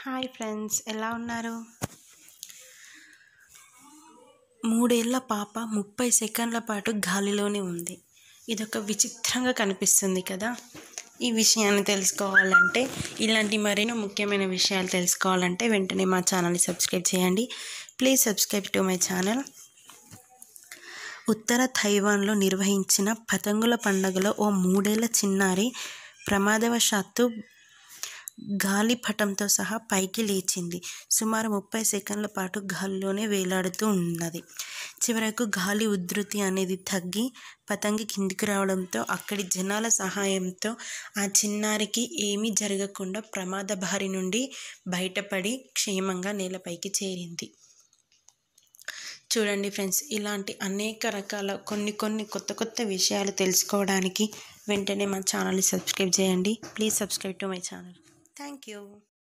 Hi friends, ఎలా ఉన్నారు? 3 ఏళ్ల పాప 30 సెకండ్ల పాటు గాలిలోనే ఉంది. ఇదొక విచిత్రంగా కనిపిస్తుంది కదా. ఈ విషయాన్ని తెలుసుకోవాలంటే, ఇలాంటి మరెన్నో ముఖ్యమైన విషయాలు తెలుసుకోవాలంటే వెంటనే మా ఛానల్ని సబ్స్క్రైబ్ చేయండి. Please subscribe to my channel. ఉత్తర తైవాన్లో నిర్వహించిన పతంగుల పండుగలో ఓ 3 ఏళ్ల చిన్నారి ప్రమాదవశాత్తు గాలిపటంతో సహా పైకి లేచింది. సుమారు 30 సెకండ్ల పాటు గాలిలోనే వేలాడుతూ ఉన్నది. చివరకు గాలి ఉధృతి అనేది తగ్గి పతంగి కిందికి రావడంతో అక్కడి జనాల సహాయంతో ఆ చిన్నారికి ఏమీ జరగకుండా ప్రమాద బారి నుండి బయటపడి క్షేమంగా నేలపైకి చేరింది. చూడండి ఫ్రెండ్స్, ఇలాంటి అనేక రకాల కొన్ని కొత్త విషయాలు తెలుసుకోవడానికి వెంటనే మా ఛానల్ని సబ్స్క్రైబ్ చేయండి. Please subscribe to my channel. Thank you.